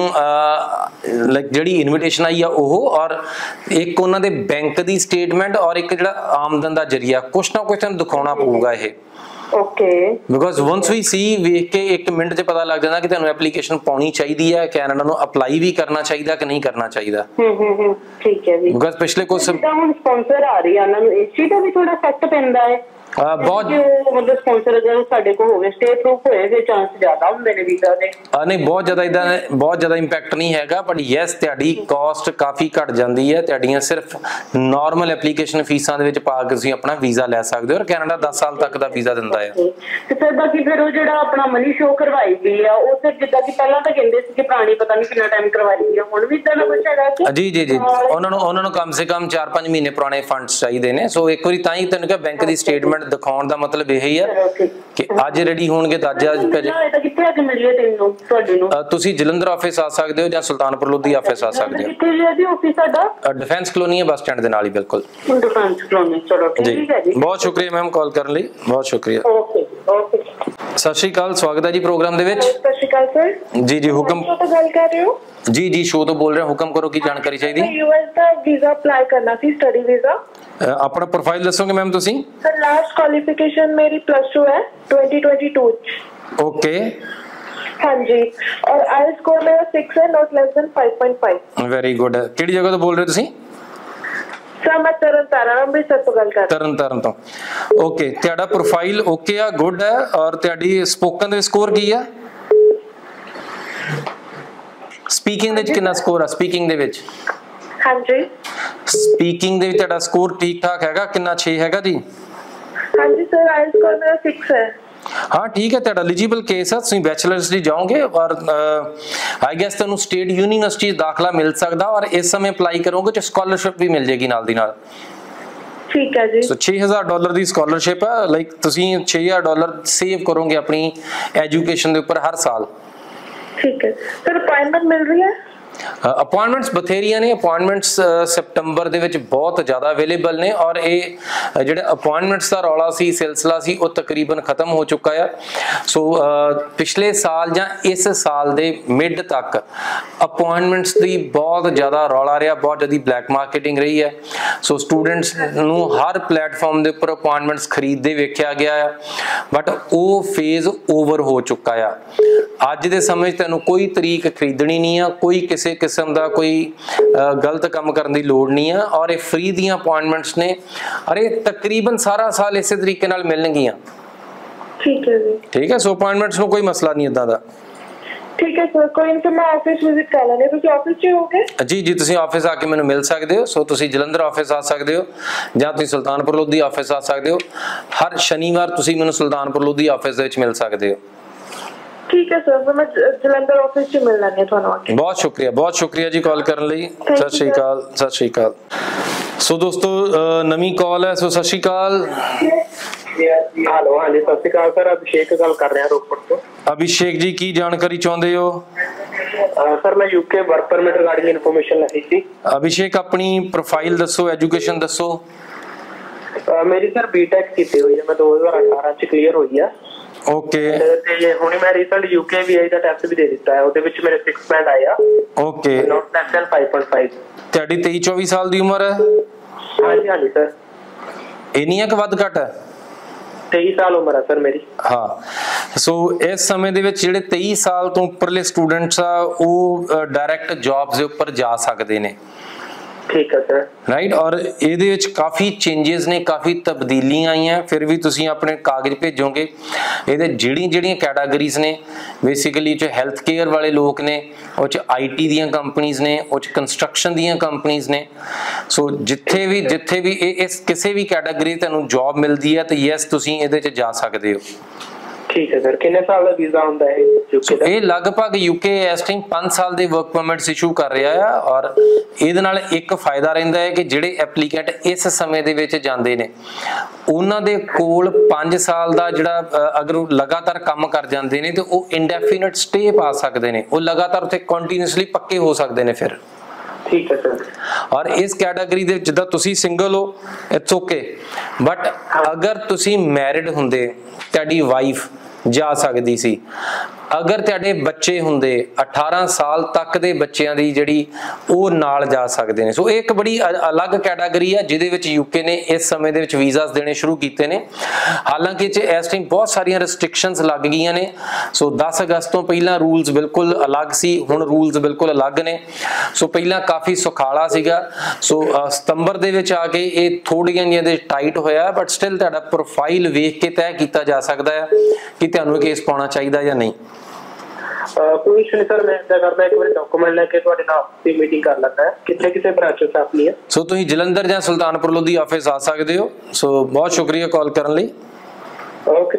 ਲਾਈਕ ਜਿਹੜੀ ਇਨਵੀਟੇਸ਼ਨ ਆਈ ਆ ਉਹ, ਔਰ ਇੱਕ ਉਹਨਾਂ ਦੇ ਬੈਂਕ ਦੀ ਸਟੇਟਮੈਂਟ, ਔਰ ਇੱਕ ਜਿਹੜਾ ਆਮਦਨ ਦਾ ਜਰੀਆ, ਕੁਛ ਨਾ ਕੁਛ ਤੁਹਾਨੂੰ ਦਿਖਾਉਣਾ ਪਊਗਾ ਇਹ। Okay, because once we see ਵੇਖ ਕੇ 1 ਮਿੰਟ 'ਚ ਪਤਾ ਲੱਗ ਜਾਂਦਾ ਕਿ ਤੁਹਾਨੂੰ ਐਪਲੀਕੇਸ਼ਨ ਪਾਉਣੀ ਚਾਹੀਦੀ ਹੈ, ਕੈਨੇਡਾ ਨੂੰ ਅਪਲਾਈ ਵੀ ਕਰਨਾ ਚਾਹੀਦਾ ਕਿ ਨਹੀਂ ਕਰਨਾ ਚਾਹੀਦਾ। ਠੀਕ ਹੈ ਜੀ। ਬਿਕੋਜ਼ ਪਿਛਲੇ ਕੁਝ ਹੁਣ ਸਪਾਂਸਰ ਆ ਰਹੀ ਆ, ਉਹਨਾਂ ਨੂੰ ਇਸ ਚੀਜ਼ ਦਾ ਵੀ ਥੋੜਾ ਇਫੈਕਟ ਪੈਂਦਾ ਹੈ। ਬਹੁਤ ਮਤਲਬ ਸਪਾਂਸਰ ਅਗਰ ਸਾਡੇ ਕੋਲ ਹੋਵੇ, ਸਟੇ ਪ੍ਰੂਫ ਹੋਏ, ਫਿਰ ਚਾਂਸ ਜ਼ਿਆਦਾ ਹੁੰਦੇ ਨੇ ਵੀਜ਼ਾ ਦੇ। ਨਹੀਂ, ਬਹੁਤ ਜ਼ਿਆਦਾ ਇੰਪੈਕਟ ਨਹੀਂ ਹੈਗਾ, ਬਟ ਯੈਸ ਤੁਹਾਡੀ ਕਾਸਟ ਕਾਫੀ ਘਟ ਜਾਂਦੀ ਹੈ। ਤੁਹਾਡੀਆਂ ਸਿਰਫ ਨਾਰਮਲ ਐਪਲੀਕੇਸ਼ਨ ਫੀਸਾਂ ਦੇ ਵਿੱਚ ਪਾ ਕੇ ਤੁਸੀਂ ਆਪਣਾ ਵੀਜ਼ਾ ਲੈ ਸਕਦੇ ਹੋ, ਔਰ ਕੈਨੇਡਾ 10 ਸਾਲ ਤੱਕ ਦਾ ਵੀਜ਼ਾ ਦਿੰਦਾ ਹੈ। ਤੇ ਸਰ ਬਾਕੀ ਫਿਰ ਉਹ ਜਿਹੜਾ ਆਪਣਾ ਮਨੀ ਸ਼ੋ ਕਰਵਾਈ ਗਈ ਆ, ਉਹ ਫਿਰ ਜਿੱਦਾਂ ਕਿ ਪਹਿਲਾਂ ਤਾਂ ਕਹਿੰਦੇ ਸੀ ਕਿ ਪੁਰਾਣੀ ਪਤਾ ਨਹੀਂ ਕਿੰਨਾ ਟਾਈਮ ਕਰਵਾਈ ਗਈ ਆ, ਹੁਣ ਵੀ ਇਦਾਂ ਦਾ ਕੁਝ ਹੈਗਾ? ਜੀ ਜੀ ਜੀ, ਉਹਨਾਂ ਨੂੰ ਕਮ ਸੇ ਕਮ 4-5 ਮਹੀਨੇ ਪੁਰਾਣੇ ਫੰਡਸ ਚਾਹੀਦੇ ਨੇ। ਸੋ ਇੱਕ ਵਾਰੀ ਤਾਂ ਹੀ ਤੈਨੂੰ ਕਿਹਾ ਬੈਂਕ ਦੀ ਸਟੇਟਮੈਂਟ ਦਿਖਾਉਣ ਦਾ ਮਤਲਬ ਇਹ ਹੀ ਹੈ ਕਿ ਅੱਜ ਰੈਡੀ ਹੋਣਗੇ ਤਾਂ ਅੱਜ ਕਿੱਥੇ ਆ ਕੇ ਮਿਲੀਏ ਤੈਨੂੰ ਤੁਹਾਡੇ ਨੂੰ? ਤੁਸੀਂ ਜਲੰਧਰ ਆਫਿਸ ਆ ਸਕਦੇ ਹੋ ਜਾਂ ਸੁਲਤਾਨਪੁਰ ਲੋਧੀ ਆਫਿਸ ਆ ਸਕਦੇ ਹੋ। ਕਿੱਥੇ ਹੈ ਜੀ ਆਫਿਸ ਸਾਡਾ? ਡਿਫੈਂਸ ਕਲੋਨੀ ਹੈ, ਬੱਸ ਸਟੈਂਡ ਦੇ ਨਾਲ ਹੀ ਬਿਲਕੁਲ। ਡਿਫੈਂਸ ਕਲੋਨੀ, ਚਲੋ ਠੀਕ ਹੈ ਜੀ। ਬਹੁਤ ਸ਼ੁਕਰੀਆ ਮੈਮ ਕਾਲ ਕਰਨ ਲਈ, ਬਹੁਤ ਸ਼ੁਕਰੀਆ। ਓਕੇ ਓਕੇ, ਸਤਿ ਸ਼੍ਰੀ ਅਕਾਲ, ਸਵਾਗਤ ਹੈ ਜੀ ਪ੍ਰੋਗਰਾਮ ਦੇ ਵਿੱਚ। ਸਤਿ ਸ਼੍ਰੀ ਅਕਾਲ ਸਰ। ਜੀ ਜੀ, ਹੁਕਮ। ਤੋਂ ਗੱਲ ਕਰ ਰਹੇ ਹੋ? ਜੀ ਜੀ, ਸ਼ੋ ਤੋਂ ਬੋਲ ਰਹੇ, ਹੁਕਮ ਕਰੋ, ਕੀ ਜਾਣਕਾਰੀ ਚਾਹੀਦੀ? ਯੂਐਸ ਦਾ ਵੀਜ਼ਾ ਅਪਲਾਈ ਕਰਨਾ ਸੀ, ਸਟੱਡੀ ਵੀਜ਼ਾ। ਆਪਣਾ ਪ੍ਰੋਫਾਈਲ ਦੱਸੋਗੇ ਮੈਮ ਤੁਸੀਂ? ਸਰ ਲਾਸਟ ਕੁਆਲੀਫਿਕੇਸ਼ਨ ਮੇਰੀ +2 ਹੈ 2022 ਚ। ਓਕੇ, ਹਾਂਜੀ, ਔਰ ਆਈਐਲਟਸ ਸਕੋਰ ਮੇਰਾ 6 ਹੈ, not less than 5.5। Very good. ਕਿਹੜੀ ਜਗ੍ਹਾ ਤੋਂ ਬੋਲ ਰਹੇ ਹੋ ਤੁਸੀਂ? ਸਰ ਮੈਂ ਅੰਮ੍ਰਿਤਸਰ ਤੋਂ ਗੱਲ ਕਰ ਰਹੀ ਹਾਂ। ਤਰਨ ਤੋਂ। ਓਕੇ, ਤੁਹਾਡਾ ਪ੍ਰੋਫਾਈਲ ਓਕੇ ਆ, ਗੁੱਡ ਹੈ, ਔਰ ਤੁਹਾਡੀ ਸਪੋਕਨ ਦੇ ਸਕੋਰ ਕੀ ਆ? ਸਪੀਕਿੰਗ ਦੇ ਵਿੱਚ ਕਿੰਨਾ ਸਕੋਰ ਆ? ਸਪੀਕਿੰਗ ਦੇ ਵਿੱਚ? ਹਾਂਜੀ, ਸਪੀਕਿੰਗ ਦੇ ਵਿੱਚ ਤੁਹਾਡਾ ਸਕੋਰ ਠੀਕ ਠਾਕ ਹੈਗਾ? ਕਿੰਨਾ? 6 ਹੈਗਾ ਜੀ? ਹਾਂਜੀ ਸਰ, ਆਈਐਲਟਸ ਸਕੋਰ ਮੇਰਾ 6 ਹੈ। हाँ ठीक है, ਤੁਹਾਡਾ ਐਲੀਜੀਬਲ ਕੇਸ ਹੈ, ਤੁਸੀਂ ਬੈਚਲਰਸ ਲਈ ਜਾਓਗੇ, ਔਰ ਆਈ ਗੈਸ ਤੁਹਾਨੂੰ ਸਟੇਟ ਯੂਨੀਵਰਸਿਟੀ ਦਾਖਲਾ ਮਿਲ ਸਕਦਾ, ਔਰ ਇਸ ਸਮੇਂ ਅਪਲਾਈ ਕਰੋਗੇ ਤਾਂ ਸਕਾਲਰਸ਼ਿਪ ਵੀ ਮਿਲ ਜਾਏਗੀ ਨਾਲ ਦੀ ਨਾਲ। ਠੀਕ ਹੈ ਜੀ। ਸੋ $6000 ਦੀ ਸਕਾਲਰਸ਼ਿਪ ਹੈ, ਲਾਈਕ ਤੁਸੀਂ $6000 ਸੇਵ ਕਰੋਗੇ ਆਪਣੀ ਐਜੂਕੇਸ਼ਨ ਦੇ ਉੱਪਰ ਹਰ ਸਾਲ। ਠੀਕ ਹੈ ਸਰ, ਅਪਾਇੰਟਮੈਂਟ ਮਿਲ ਰਹੀ ਹੈ? ਅਪਾਇੰਟਮੈਂਟਸ ਬਥੇਰੀਆਂ ਨੇ। ਅਪਾਇੰਟਮੈਂਟਸ ਸੈਪਟੰਬਰ ਦੇ ਵਿੱਚ ਬਹੁਤ ਜ਼ਿਆਦਾ ਅਵੇਲੇਬਲ ਨੇ, ਔਰ ਇਹ ਜਿਹੜੇ ਅਪਾਇੰਟਮੈਂਟਸ ਦਾ ਰੌਲਾ ਸੀ, ਸਿਲਸਿਲਾ ਸੀ, ਉਹ ਤਕਰੀਬਨ ਖਤਮ ਹੋ ਚੁੱਕਾ ਆ। ਸੋ ਪਿਛਲੇ ਸਾਲ ਜਾਂ ਇਸ ਸਾਲ ਦੇ ਮਿਡ ਤੱਕ ਅਪਾਇੰਟਮੈਂਟਸ ਦੀ ਬਹੁਤ ਜ਼ਿਆਦਾ ਰੌਲਾ ਰਿਹਾ, ਬਹੁਤ ਜ਼ਿਆਦਾ ਬਲੈਕ ਮਾਰਕੀਟਿੰਗ ਰਹੀ ਹੈ। ਸੋ ਸਟੂਡੈਂਟਸ ਨੂੰ ਹਰ ਪਲੇਟਫਾਰਮ ਦੇ ਉੱਪਰ ਅਪਾਇੰਟਮੈਂਟਸ ਖਰੀਦਦੇ ਵੇਖਿਆ ਗਿਆ ਆ, ਬਟ ਉਹ ਫੇਜ਼ ਓਵਰ ਹੋ ਚੁੱਕਾ ਆ। ਅੱਜ ਦੇ ਸਮੇਂ 'ਚ ਤੁਹਾਨੂੰ ਕੋਈ ਤਰੀਕ ਖਰੀਦਣੀ ਨਹੀਂ ਆ, ਕੋਈ ਕਿਸੇ ਕਿਸਮ ਦਾ ਕੋਈ ਗਲਤ ਕੰਮ ਕਰਨ ਦੀ ਲੋੜ ਨਹੀਂ ਆ, ਔਰ ਇਹ ਫ੍ਰੀ ਦੀਆਂ ਅਪਾਇੰਟਮੈਂਟਸ ਨੇ, ਅਰੇ ਤਕਰੀਬਨ ਸਾਰਾ ਸਾਲ ਇਸੇ ਤਰੀਕੇ ਨਾਲ ਮਿਲਣਗੀਆਂ। ਠੀਕ ਹੈ ਜੀ। ਠੀਕ ਹੈ, ਸੋ ਅਪਾਇੰਟਮੈਂਟਸ ਨੂੰ ਕੋਈ ਮਸਲਾ ਨਹੀਂ ਇਦਾਂ ਦਾ। ਠੀਕ ਹੈ ਸਰ, ਕੋਈ ਨਹੀਂ, ਮੈਂ ਆਫਿਸ ਵਿਜ਼ਿਟ ਕਰ ਲਾਂਗੇ। ਤੁਸੀਂ ਆਫਿਸ 'ਚ ਹੋਗੇ? ਜੀ ਜੀ, ਤੁਸੀਂ ਆਫਿਸ ਆ ਕੇ ਮੈਨੂੰ ਮਿਲ ਸਕਦੇ ਹੋ। ਸੋ ਤੁਸੀਂ ਜਲੰਧਰ ਆਫਿਸ ਆ ਸਕਦੇ ਹੋ, ਜਾਂ ਤੁਸੀਂ ਸੁਲਤਾਨਪੁਰ ਲੋਧੀ ਆਫਿਸ ਆ ਸਕਦੇ ਹੋ। ਹਰ ਸ਼ਨੀਵਾਰ ਤੁਸੀਂ ਮੈਨੂੰ ਸੁਲਤਾਨਪੁਰ ਲੋਧੀ ਆਫਿਸ ਦੇ ਵਿੱਚ ਮਿਲ ਸਕਦੇ ਹੋ। ਠੀਕ ਹੈ ਸਰ, ਮੈਂ ਜਲੰਧਰ ਆਫਿਸ 'ਚ ਮਿਲ ਲਾਂਗੇ ਤੁਹਾਨੂੰ। ਬਹੁਤ ਸ਼ੁਕਰੀਆ ਜੀ ਕਾਲ ਕਰਨ ਲਈ। ਸਤਿ ਸ਼੍ਰੀ ਅਕਾਲ, ਸਤਿ ਸ਼੍ਰੀ ਅਕਾਲ। ਸੋ ਦੋਸਤੋ, ਨਵੀਂ ਕਾਲ ਹੈ। ਸੋ ਸਤਿ ਸ਼੍ਰੀ ਅਕਾਲ। ਹੈਲੋ, ਹਾਂਜੀ ਸਤਿ ਸ਼੍ਰੀ ਅਕਾਲ ਸਰ, ਅਭਿਸ਼ੇਕ ਗੱਲ ਕਰ ਰਿਹਾ ਰੋਪੜ ਤੋਂ। ਅਭਿਸ਼ੇਕ ਜੀ, ਕੀ ਜਾਣਕਾਰੀ ਚਾਹੁੰਦੇ ਹੋ? ਸਰ ਮੈਂ UK work permit regarding information ਲੈਣੀ ਸੀ। ਅਭਿਸ਼ੇਕ, ਆਪਣੀ ਪ੍ਰੋਫਾਈਲ ਦੱਸੋ, ਐਜੂਕੇਸ਼ਨ ਦੱਸੋ। ਮੇਰੀ ਸਰ ਬੀਟੈਕ ਕੀਤੀ ਹੋਈ ਹੈ, ਮੈਂ 2018 ਚ ਕਲੀਅਰ ਹੋਈ ਆ। ਓਕੇ, ਤੇ ਹੁਣੇ ਮੈਂ ਰੀਸੈਂਟ UKVI ਦਾ ਟੈਸਟ ਵੀ ਦੇ ਦਿੱਤਾ ਹੈ, ਉਹਦੇ ਵਿੱਚ ਮੇਰੇ 6 ਬੈਂਡ ਆਇਆ। Okay, not less than 5.5। ਤੁਹਾਡੀ 23-24 ਸਾਲ ਦੀ ਉਮਰ ਹੈ? ਹਾਂਜੀ ਹਾਂਜੀ ਸਰ। ਇੰਨੀ ਹੈ ਕਿ ਵੱਧ ਘੱਟ ਹੈ? 23 ਸਾਲ ਉਮਰ ਹੈ ਸਰ ਮੇਰੀ। ਹਾਂ, ਸੋ ਇਸ ਸਮੇਂ ਦੇ ਵਿੱਚ ਜਿਹੜੇ 23 ਸਾਲ ਤੋਂ ਉੱਪਰਲੇ ਸਟੂਡੈਂਟਸ ਆ, ਉਹ ਡਾਇਰੈਕਟ ਜੌਬਸ ਦੇ ਉੱਪਰ ਜਾ ਸਕਦੇ ਨੇ। ठीक है सर। राइट, और ਇਹਦੇ ਵਿੱਚ ਕਾਫੀ ਚੇਂजेस ਨੇ, ਕਾਫੀ ਤਬਦੀਲੀਆਂ ਆਈਆਂ। ਫਿਰ ਵੀ ਤੁਸੀਂ ਆਪਣੇ ਕਾਗਜ਼ ਭੇਜੋਗੇ। ਇਹਦੇ ਜਿਹੜੀਆਂ ਕੈਟਾਗਰੀਜ਼ ਨੇ ਬੇਸਿਕਲੀ ਚ ਹੈਲਥ ਕੇਅਰ ਵਾਲੇ ਲੋਕ ਨੇ, ਉਹ ਚ ਆਈਟੀ ਦੀਆਂ ਕੰਪਨੀਆਂ ਨੇ, ਉਹ ਚ ਕੰਸਟਰਕਸ਼ਨ ਦੀਆਂ ਕੰਪਨੀਆਂ ਨੇ। ਸੋ ਜਿੱਥੇ ਵੀ ਇਸ ਕਿਸੇ ਵੀ ਕੈਟਾਗਰੀ ਤੁਹਾਨੂੰ ਜੌਬ ਮਿਲਦੀ ਹੈ ਤਾਂ ਯੈਸ ਤੁਸੀਂ ਇਹਦੇ ਚ ਜਾ ਸਕਦੇ ਹੋ। ठीक है सर। कितने साल का वीजा ਹੁੰਦਾ ਹੈ यूके ਦਾ? ਇਹ ਲਗਭਗ यूके ਇਸ ਟਾਈਮ 5 ਸਾਲ ਦੇ ਵਰਕ ਪਰਮਿਟਸ ਇਸ਼ੂ ਕਰ ਰਿਹਾ ਹੈ। ਔਰ ਇਹਦੇ ਨਾਲ ਇੱਕ ਫਾਇਦਾ ਰਹਿੰਦਾ ਹੈ ਕਿ ਜਿਹੜੇ ਐਪਲੀਕੈਂਟ ਇਸ ਸਮੇਂ ਦੇ ਵਿੱਚ ਜਾਂਦੇ ਨੇ ਉਹਨਾਂ ਦੇ ਕੋਲ 5 ਸਾਲ ਦਾ ਜਿਹੜਾ ਅਗਰ ਉਹ ਲਗਾਤਾਰ ਕੰਮ ਕਰ ਜਾਂਦੇ ਨੇ ਤੇ ਉਹ ਇੰਡੈਫੀਨਿਟ ਸਟੇ ਪਾ ਸਕਦੇ ਨੇ, ਉਹ ਲਗਾਤਾਰ ਉੱਥੇ ਕੰਟੀਨਿਊਸਲੀ ਪੱਕੇ ਹੋ ਸਕਦੇ ਨੇ ਫਿਰ। ठीक है सर। और इस कैटेगरी दे जिद्दां तुसी सिंगल हो इट्स ओके, बट अगर तुसी मैरिड हुंदे तुहाडी वाइफ जा सकदी सी। अगर तुहाडे बच्चे हुंदे 18 साल तक दे बच्चियां दी जिहड़ी ਉਹ ਨਾਲ ਜਾ ਸਕਦੇ ਨੇ। ਸੋ ਇਹ ਇੱਕ ਬੜੀ ਅਲੱਗ ਕੈਟਾਗਰੀ ਹੈ ਜਿਹਦੇ ਵਿੱਚ ਯੂਕੇ ਨੇ ਇਸ ਸਮੇਂ ਦੇ ਵਿੱਚ ਵੀਜ਼ਾਸ ਦੇਣੇ ਸ਼ੁਰੂ ਕੀਤੇ ਨੇ। ਹਾਲਾਂਕਿ ਇਸ ਟਾਈਮ ਬਹੁਤ ਸਾਰੀਆਂ ਰੈਸਟ੍ਰਿਕਸ਼ਨਸ ਲੱਗ ਗਈਆਂ ਨੇ। ਸੋ 10 ਅਗਸਤ ਤੋਂ ਪਹਿਲਾਂ ਰੂਲਸ ਬਿਲਕੁਲ ਅਲੱਗ ਸੀ, ਹੁਣ ਰੂਲਸ ਬਿਲਕੁਲ ਅਲੱਗ ਨੇ। ਸੋ ਪਹਿਲਾਂ ਕਾਫੀ ਸੁਖਾਲਾ ਸੀਗਾ। ਸੋ ਸਤੰਬਰ ਦੇ ਵਿੱਚ ਆ ਕੇ ਇਹ ਥੋੜੀਆਂ ਜਿਹੀਆਂ ਦੇ ਟਾਈਟ ਹੋਇਆ, ਬਟ ਸਟਿਲ ਤੁਹਾਡਾ ਪ੍ਰੋਫਾਈਲ ਵੇਖ ਕੇ ਤੈਅ ਕੀਤਾ ਜਾ ਸਕਦਾ ਹੈ ਕਿ ਤੁਹਾਨੂੰ ਕੇਸ ਪਾਉਣਾ ਚਾਹੀਦਾ ਜਾਂ ਨਹੀਂ। ਕੋਈ ਇਸ਼ੂ ਨਹੀਂ ਸਰ, ਮੈਂ ਇੱਦਾਂ ਕਰਦਾ ਇੱਕ ਵਾਰ ਡਾਕੂਮੈਂਟ ਲੈ ਕੇ ਤੁਹਾਡੇ ਨਾਲ ਆਪਸੀ ਮੀਟਿੰਗ ਕਰ ਲੈਂਦਾ ਹੈ। ਕਿੱਥੇ ਬ੍ਰਾਂਚਸ ਆਪਣੀ ਹੈ? ਸੋ ਤੁਸੀਂ ਜਲੰਧਰ ਜਾਂ ਸੁਲਤਾਨਪੁਰ ਲੋਧੀ ਆਫਿਸ ਆ ਸਕਦੇ ਹੋ। ਸੋ ਬਹੁਤ ਸ਼ੁਕਰੀਆ ਕਾਲ ਕਰਨ ਲਈ। ਓਕੇ।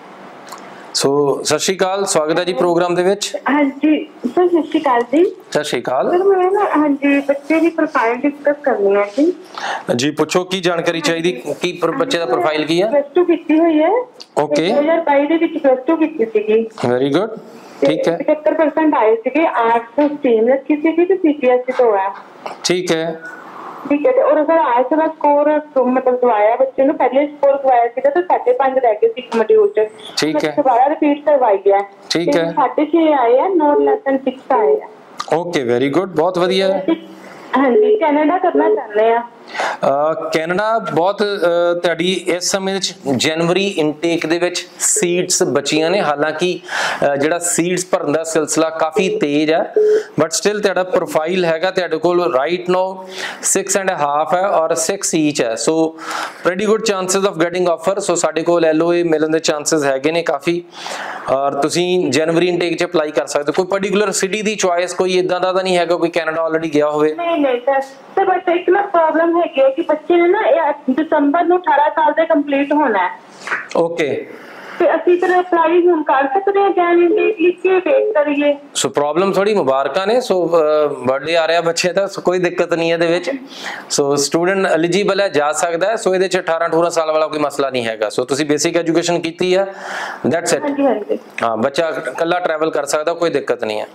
ਸੋ ਸਤਿ ਸ਼੍ਰੀ ਅਕਾਲ, ਸਵਾਗਤ ਹੈ ਜੀ ਪ੍ਰੋਗਰਾਮ ਦੇ ਵਿੱਚ। ਹਾਂਜੀ ਸਰ, ਸਤਿ ਸ਼੍ਰੀ ਅਕਾਲ ਜੀ। ਸਤਿ ਸ਼੍ਰੀ ਅਕਾਲ ਸਰ, ਮੈਂ ਨਾ ਹਾਂਜੀ ਬੱਚੇ ਦੀ ਪ੍ਰੋਫਾਈਲ ਡਿਸਕਸ ਕਰਨੀ ਹੈ ਜੀ ਪੁੱਛੋ ਕੀ ਜਾਣਕਾਰੀ ਚਾਹੀਦੀ, ਕੀ ਬੱਚੇ ਦਾ ਪ੍ਰੋਫਾਈਲ ਕੀ ਹੈ? +2 ਕੀਤੀ ਹੋਈ ਹੈ। ਓਕੇ, 2022 ਦੇ ਵਿੱਚ +2 ਕੀਤੀ ਸੀਗੀ। ਵੈਰੀ ਗੁੱਡ, ਠੀਕ ਹੈ। 75% ਆਏ ਸੀਗੇ। ਆਰਟਸ ਸਟਰੀਮ ਰੱਖੀ ਸੀਗੀ ਤੇ ਸੀਬੀਐਸਈ ਤੋਂ ਹੈ। ਠੀਕ ਹੈ, ठीक है। और अगर आर्ट्स का स्कोर मतलब दवाया बच्चे ने पहले स्कोर दवाया सीगा तो 5.5 रह गए सी मॉड्यूल च। ठीक है, दोबारा रिपीट करवाई गया। ठीक है। 6.5 आए हैं, नॉट लेस देन 6 आए हैं। ओके, वेरी गुड, बहुत वधिया है। हाँ जी, कनाडा करना चाहते हैं। ਕੈਨੇਡਾ ਬਹੁਤ ਤੁਹਾਡੀ ਇਸ ਸਮੇਂ ਵਿੱਚ ਜਨਵਰੀ ਇਨਟੇਕ ਦੇ ਵਿੱਚ ਸੀਟਸ ਬਚੀਆਂ ਨੇ। ਹਾਲਾਂਕਿ ਜਿਹੜਾ ਸੀਟਸ ਭਰਨ ਦਾ ਸਿਲਸਿਲਾ ਕਾਫੀ ਤੇਜ਼ ਹੈ, ਬਟ ਸਟਿਲ ਤੁਹਾਡਾ ਪ੍ਰੋਫਾਈਲ ਹੈਗਾ ਤੁਹਾਡੇ ਕੋਲ ਰਾਈਟ ਨਾਓ 6.5 ਹੈ ਔਰ 6 ਈਚ ਹੈ। So pretty good chances of getting offer. So ਸਾਡੇ ਕੋਲ LOA ਮਿਲਣ ਦੇ ਚਾਂਸਸ ਹੈਗੇ ਨੇ ਕਾਫੀ, ਔਰ ਤੁਸੀਂ ਜਨਵਰੀ ਇਨਟੇਕ 'ਚ ਅਪਲਾਈ ਕਰ ਸਕਦੇ ਹੋ। ਕੋਈ ਪਾਰਟਿਕੂਲਰ ਸਿਟੀ ਦੀ ਚੁਆਇਸ ਕੋਈ ਇਦਾਂ ਦਾ ਤਾਂ ਨਹੀਂ ਹੈਗਾ ਕੋਈ ਕੈਨੇਡਾ ਆਲਰੇਡੀ ਗਿਆ ਹੋਵੇ? ਨਹੀਂ ਸਰ, ਬਟ ਇੱਕ ਨਾ ਪ੍ਰੋਬਲਮ ਹੈਗੀ ਹੈ ਕਿ ਬੱਚੇ ਨੇ ਨਾ ਦਸੰਬਰ ਨੂੰ 18 ਸਾਲ ਦੇ ਕੰਪਲੀਟ ਹੋਣਾ ਹੈ। ਓਕੇ, ਤੇ ਅਸੀਂ ਫਿਰ ਅਪਲਾਈ ਹੁਣ ਕਰ ਸਕਦੇ ਹਾਂ ਜਾਂ ਨਹੀਂ ਕਿ ਵੇਟ ਕਰੀਏ? ਸੋ ਪ੍ਰੋਬਲਮ ਥੋੜੀ ਮੁਬਾਰਕਾਂ ਨੇ। ਸੋ ਬਰਥਡੇ ਆ ਰਿਹਾ ਬੱਚੇ ਦਾ, ਸੋ ਕੋਈ ਦਿੱਕਤ ਨਹੀਂ ਇਹਦੇ ਵਿੱਚ। ਸੋ ਸਟੂਡੈਂਟ ਐਲੀਜੀਬਲ ਹੈ, ਜਾ ਸਕਦਾ ਹੈ। ਸੋ ਇਹਦੇ ਚ 18 ਸਾਲ ਵਾਲਾ ਕੋਈ ਮਸਲਾ ਨਹੀਂ ਹੈਗਾ। ਸੋ ਤੁਸੀਂ ਬੇਸਿਕ ਐਜੂਕੇਸ਼ਨ ਕੀਤੀ ਹੈ, ਦੈਟਸ ਇਟ। ਹਾਂਜੀ ਹਾਂਜੀ, ਹਾਂ, ਬੱਚਾ ਇਕੱਲਾ ਟਰੈਵਲ ਕਰ ਸਕਦਾ, ਕੋਈ ਦਿੱਕਤ ਨਹੀਂ ਹੈ।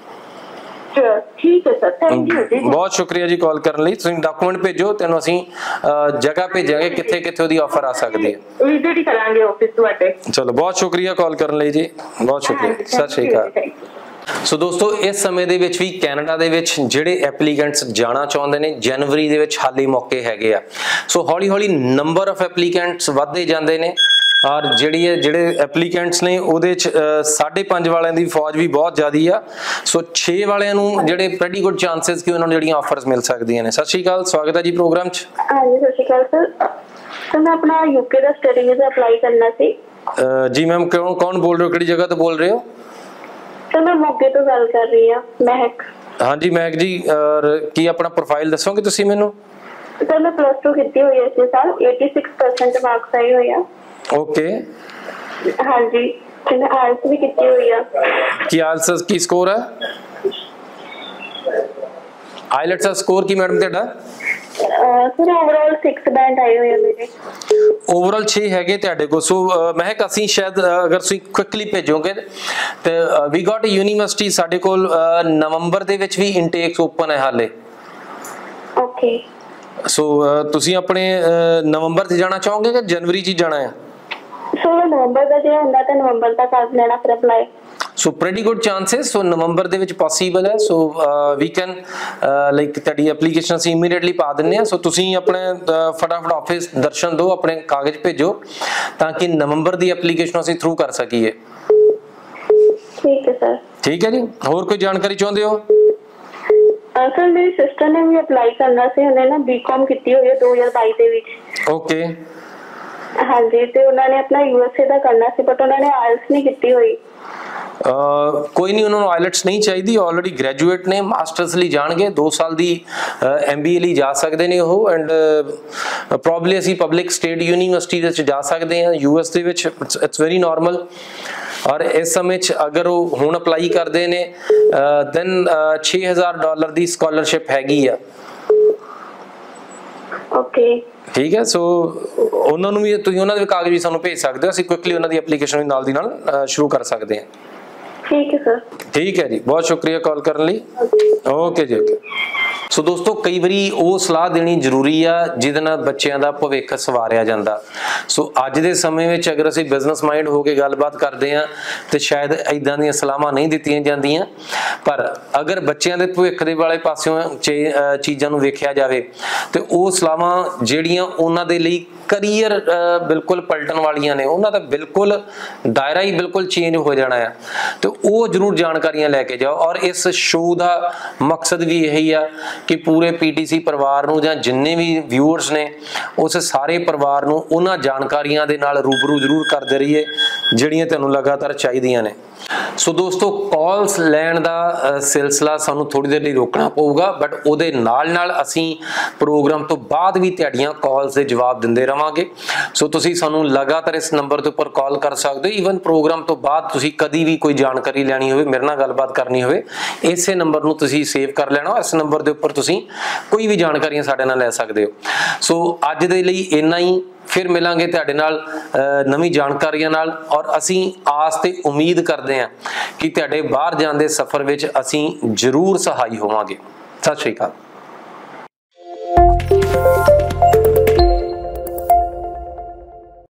ਠੀਕ ਹੈ ਸਰ, ਥੈਂਕ ਯੂ ਜੀ। ਬਹੁਤ ਸ਼ੁਕਰੀਆ ਜੀ ਕਾਲ ਕਰਨ ਲਈ। ਤੁਸੀਂ ਡਾਕੂਮੈਂਟ ਭੇਜੋ, ਤੈਨੂੰ ਅਸੀਂ ਜਗ੍ਹਾ ਭੇਜਾਂਗੇ ਕਿੱਥੇ ਕਿੱਥੇ ਉਹਦੀ ਆਫਰ ਆ ਸਕਦੀ ਹੈ। ਵਿਜ਼ਿਟ ਹੀ ਕਰਾਂਗੇ ਆਫਿਸ ਤੁਹਾਡੇ। ਚਲੋ, ਬਹੁਤ ਸ਼ੁਕਰੀਆ ਕਾਲ ਕਰਨ ਲਈ ਜੀ, ਬਹੁਤ ਸ਼ੁਕਰੀਆ। ਸਤਿ ਸ਼੍ਰੀ ਅਕਾਲ। ਸੋ ਦੋਸਤੋ, ਇਸ ਸਮੇਂ ਦੇ ਵਿੱਚ ਵੀ ਕੈਨੇਡਾ ਦੇ ਵਿੱਚ ਜਿਹੜੇ ਐਪਲੀਕੈਂਟਸ ਜਾਣਾ ਚਾਹੁੰਦੇ ਨੇ ਜਨਵਰੀ ਦੇ ਵਿੱਚ ਹਾਲੇ ਮੌਕੇ ਹੈਗੇ ਆ। ਸੋ ਹੌਲੀ ਹੌਲੀ ਨੰਬਰ ਆਫ ਐਪਲੀਕੈਂਟਸ ਵੱਧਦੇ ਜਾਂਦੇ ਨੇ, ਔਰ ਜਿਹੜੇ ਐਪਲੀਕੈਂਟਸ ਨੇ ਉਹਦੇ ਚ 5.5 ਵਾਲਿਆਂ ਦੀ ਫੌਜ ਵੀ ਬਹੁਤ ਜ਼ਿਆਦੀ ਆ। ਸੋ 6 ਵਾਲਿਆਂ ਨੂੰ ਜਿਹੜੇ ਪ੍ਰੈਟੀ ਗੁੱਡ ਚਾਂਸਸ ਕਿ ਉਹਨਾਂ ਨੂੰ ਜਿਹੜੀਆਂ ਆਫਰਸ ਮਿਲ ਸਕਦੀਆਂ ਨੇ। ਸਤਿ ਸ਼੍ਰੀ ਅਕਾਲ, ਸਵਾਗਤ ਹੈ ਜੀ ਪ੍ਰੋਗਰਾਮ 'ਚ। ਹਾਂਜੀ, ਸਤਿ ਸ਼੍ਰੀ ਅਕਾਲ ਸਰ। ਮੈਂ ਆਪਣਾ ਯੂਕੇ ਦਾ ਸਟੱਡੀ ਵੀਜ਼ਾ ਅਪਲਾਈ ਕਰਨਾ ਸੀ। ਜੀ ਮੈਮ, ਕੌਣ ਬੋਲ ਰਹੇ ਹੋ, ਕਿਹੜੀ ਜਗ੍ਹਾ ਤੋਂ ਬੋਲ ਰਹੇ ਹੋ? ਸਰ ਮੈਂ ਮੋਗੇ ਤੋਂ ਗੱਲ ਕਰ ਰਹੀ ਹਾਂ, ਮਹਿਕ। ਹਾਂਜੀ ਮਹਿਕ ਜੀ, ਕੀ ਆਪਣਾ ਪ੍ਰੋਫਾਈਲ ਦੱਸੋਗੇ ਤੁਸੀਂ ਮੈਨੂੰ? ਸਰ ਮੈਂ +2 ਕੀਤੀ ਹੋਈ ਹੈ ਇਸ ਸਾਲ, 86% ਮਾਰਕਸ ਆਏ ਹੋਏ ਆ। ਓਕੇ, ਹਾਂਜੀ, ਤੇ ਮੈਂ ਆਇਲਟਸ ਵੀ ਕੀਤੀ ਹੋਈ ਆ। ਕੀ ਆਇਲਟਸ ਕੀ ਸਕੋਰ ਹੈ? ਆਇਲਟਸ ਦਾ ਸਕੋਰ ਕੀ ਮੈਡਮ ਤੁਹਾਡਾ? ਸਰ ਓਵਰਆਲ 6 ਬੈਂਡ ਆਏ ਹੋਏ ਆ ਮੇਰੇ। ਓਵਰਆਲ 6 ਹੈਗੇ ਤੁਹਾਡੇ ਕੋਲ। ਸੋ ਮਹਿਕ, ਅਸੀਂ ਸ਼ਾਇਦ ਅਗਰ ਤੁਸੀਂ ਕੁਇਕਲੀ ਭੇਜੋਗੇ ਤੇ ਵੀ ਗਾਟ ਯੂਨੀਵਰਸਿਟੀ ਸਾਡੇ ਕੋਲ ਨਵੰਬਰ ਦੇ ਵਿੱਚ ਵੀ ਇਨਟੇਕਸ ਓਪਨ ਹੈ ਹਾਲੇ। ਓਕੇ, ਸੋ ਤੁਸੀਂ ਆਪਣੇ ਨਵੰਬਰ 'ਚ ਜਾਣਾ ਚਾਹੋਗੇ ਕਿ ਜਨਵਰੀ 'ਚ ਜਾਣਾ ਹੈ? ਸੋ ਨਵੰਬਰ ਦਾ ਜੇ ਹੁੰਦਾ ਤਾਂ ਨਵੰਬਰ ਤੱਕ ਕਰ ਲੈਣਾ ਫਿਰ apply. So pretty good chances. So ਨਵੰਬਰ ਦੇ ਵਿੱਚ ਪੋਸੀਬਲ ਹੈ। ਸੋ ਵੀ ਕੈਨ ਲਾਈਕ ਤੁਹਾਡੀ ਐਪਲੀਕੇਸ਼ਨ ਅਸੀਂ ਇਮੀਡੀਏਟਲੀ ਪਾ ਦਿੰਦੇ ਹਾਂ। ਸੋ ਤੁਸੀਂ ਆਪਣੇ ਫਟਾਫਟ ਆਫਿਸ ਦਰਸ਼ਨ ਦਿਓ, ਆਪਣੇ ਕਾਗਜ਼ ਭੇਜੋ ਤਾਂ ਕਿ ਨਵੰਬਰ ਦੀ ਐਪਲੀਕੇਸ਼ਨ ਅਸੀਂ ਥਰੂ ਕਰ ਸਕੀਏ। ਠੀਕ ਹੈ ਸਰ। ਠੀਕ ਹੈ ਜੀ, ਹੋਰ ਕੋਈ ਜਾਣਕਾਰੀ ਚਾਹੁੰਦੇ ਹੋ? ਸਰ ਮੇਰੀ ਸਿਸਟਰ ਨੇ ਵੀ ਅਪਲਾਈ ਕਰਨਾ ਸੀ, ਉਹਨੇ ਨਾ ਬੀਕਾਮ ਕੀਤੀ ਹੋਈ ਹੈ 2022 ਦੇ ਵਿੱਚ। ਓਕੇ। ਹਾਂਜੀ, ਤੇ ਉਹਨਾਂ ਨੇ ਆਪਣਾ ਯੂਐਸਏ ਦਾ ਕਰਨਾ ਸੀ, ਬਟ ਉਹਨਾਂ ਨੇ ਆਇਲਸ ਨਹੀਂ ਕੀਤੀ ਹੋਈ। ਕੋਈ ਨਹੀਂ, ਉਹਨਾਂ ਨੂੰ ਆਇਲਟਸ ਨਹੀਂ ਚਾਹੀਦੀ, ਆਲਰੇਡੀ ਗ੍ਰੈਜੂਏਟ ਨੇ, ਮਾਸਟਰਸ ਲਈ ਜਾਣਗੇ, 2 ਸਾਲ ਦੀ MBA ਲਈ ਜਾ ਸਕਦੇ ਨੇ ਉਹ। ਐਂਡ ਪ੍ਰੋਬਬਲੀ ਅਸੀਂ ਪਬਲਿਕ ਸਟੇਟ ਯੂਨੀਵਰਸਿਟੀ ਦੇ ਵਿੱਚ ਜਾ ਸਕਦੇ ਹਾਂ US ਦੇ ਵਿੱਚ, ਇਟਸ ਵੈਰੀ ਨਾਰਮਲ। ਔਰ ਇਸ ਸਮੇਂ 'ਚ ਅਗਰ ਉਹ ਹੁਣ ਅਪਲਾਈ ਕਰਦੇ ਨੇ ਦੈਨ $6000 ਦੀ ਸਕਾਲਰਸ਼ਿਪ ਹੈਗੀ ਆ। ਓਕੇ, ਠੀਕ ਹੈ। ਸੋ ਉਹਨਾਂ ਨੂੰ ਵੀ ਤੁਸੀਂ ਉਹਨਾਂ ਦੇ ਕਾਗਜ਼ ਵੀ ਸਾਨੂੰ ਭੇਜ ਸਕਦੇ ਹੋ, ਅਸੀਂ ਕੁਇਕਲੀ ਉਹਨਾਂ ਦੀ ਐਪਲੀਕੇਸ਼ਨ ਵੀ ਨਾਲ ਦੀ ਨਾਲ ਸ਼ੁਰੂ ਕਰ ਸਕਦੇ ਹਾਂ। ਠੀਕ ਹੈ ਸਰ। ਠੀਕ ਹੈ ਜੀ, ਬਹੁਤ ਸ਼ੁਕਰੀਆ ਕਾਲ ਕਰਨ ਲਈ। ਓਕੇ ਜੀ, ਓਕੇ। ਸੋ ਦੋਸਤੋ, ਕਈ ਵਾਰੀ ਉਹ ਸਲਾਹ ਦੇਣੀ ਜ਼ਰੂਰੀ ਆ ਜਿਹਦੇ ਨਾਲ ਬੱਚਿਆਂ ਦਾ ਭਵਿੱਖ ਸਵਾਰਿਆ ਜਾਂਦਾ। ਸੋ ਅੱਜ ਦੇ ਸਮੇਂ ਵਿੱਚ ਅਗਰ ਅਸੀਂ ਬਿਜ਼ਨਸ ਮਾਈਂਡ ਹੋ ਕੇ ਗੱਲਬਾਤ ਕਰਦੇ ਹਾਂ ਤੇ ਸ਼ਾਇਦ ਇਦਾਂ ਦੀਆਂ ਸਲਾਹਾਂ ਨਹੀਂ ਦਿੱਤੀਆਂ ਜਾਂਦੀਆਂ, ਪਰ ਅਗਰ ਬੱਚਿਆਂ ਦੇ ਭਵਿੱਖ ਦੇ ਵਾਲੇ ਪਾਸਿਓਂ ਚੀਜ਼ਾਂ ਨੂੰ ਵੇਖਿਆ ਜਾਵੇ ਤੇ ਉਹ ਸਲਾਹਾਂ ਜਿਹੜੀਆਂ ਉਹਨਾਂ ਦੇ ਲਈ ਕਰੀਅਰ ਬਿਲਕੁਲ ਪਲਟਣ ਵਾਲੀਆਂ ਨੇ, ਉਹਨਾਂ ਦਾ ਬਿਲਕੁਲ ਦਾਇਰਾ ਹੀ ਬਿਲਕੁਲ ਚੇਂਜ ਹੋ ਜਾਣਾ ਆ, ਤੇ ਉਹ ਜ਼ਰੂਰ ਜਾਣਕਾਰੀਆਂ ਲੈ ਕੇ ਜਾਓ। ਔਰ ਇਸ ਸ਼ੋਅ ਦਾ ਮਕਸਦ ਵੀ ਇਹੀ ਆ ਕਿ ਪੂਰੇ PTC ਪਰਿਵਾਰ ਨੂੰ ਜਾਂ ਜਿੰਨੇ ਵੀ ਵਿਊਅਰਸ ਨੇ ਉਸ ਸਾਰੇ ਪਰਿਵਾਰ ਨੂੰ ਉਹਨਾਂ ਜਾਣਕਾਰੀਆਂ ਦੇ ਨਾਲ ਰੂਬਰੂ ਜ਼ਰੂਰ ਕਰਦੇ ਰਹੀਏ ਜਿਹੜੀਆਂ ਤੁਹਾਨੂੰ ਲਗਾਤਾਰ ਚਾਹੀਦੀਆਂ ਨੇ। ਸੋ ਦੋਸਤੋ, ਕਾਲਸ ਲੈਣ ਦਾ ਸਿਲਸਿਲਾ ਸਾਨੂੰ ਥੋੜੀ ਦੇਰ ਲਈ ਰੋਕਣਾ ਪਊਗਾ, ਬਟ ਉਹਦੇ ਨਾਲ ਅਸੀਂ ਪ੍ਰੋਗਰਾਮ ਤੋਂ ਬਾਅਦ ਵੀ ਤੁਹਾਡੀਆਂ ਕਾਲਸ ਦੇ ਜਵਾਬ ਦਿੰਦੇ ਰਵਾਂਗੇ। ਸੋ ਤੁਸੀਂ ਸਾਨੂੰ ਲਗਾਤਾਰ ਇਸ ਨੰਬਰ ਦੇ ਉੱਪਰ ਕਾਲ ਕਰ ਸਕਦੇ ਹੋ। ਈਵਨ ਪ੍ਰੋਗਰਾਮ ਤੋਂ ਬਾਅਦ ਤੁਸੀਂ ਕਦੀ ਵੀ ਕੋਈ ਜਾਣਕਾਰੀ ਲੈਣੀ ਹੋਵੇ, ਮੇਰੇ ਨਾਲ ਗੱਲਬਾਤ ਕਰਨੀ ਹੋਵੇ, ਇਸੇ ਨੰਬਰ ਨੂੰ ਤੁਸੀਂ ਸੇਵ ਕਰ ਲੈਣਾ। ਇਸ ਨੰਬਰ ਦੇ ਉੱਪਰ ਤੁਸੀਂ ਕੋਈ ਵੀ ਜਾਣਕਾਰੀਆਂ ਸਾਡੇ ਨਾਲ ਲੈ ਸਕਦੇ ਹੋ। ਸੋ ਅੱਜ ਦੇ ਲਈ ਇੰਨਾ ਹੀ, ਫਿਰ ਮਿਲਾਂਗੇ ਤੁਹਾਡੇ ਨਾਲ ਨਵੀਂ ਜਾਣਕਾਰੀਆਂ ਨਾਲ। ਔਰ ਅਸੀਂ ਆਸ ਤੇ ਉਮੀਦ ਕਰਦੇ ਹਾਂ ਕਿ ਤੁਹਾਡੇ ਬਾਹਰ ਜਾਣ ਦੇ ਸਫ਼ਰ ਵਿੱਚ ਅਸੀਂ ਜ਼ਰੂਰ ਸਹਾਈ ਹੋਵਾਂਗੇ। ਸਤਿ ਸ਼੍ਰੀ ਅਕਾਲ।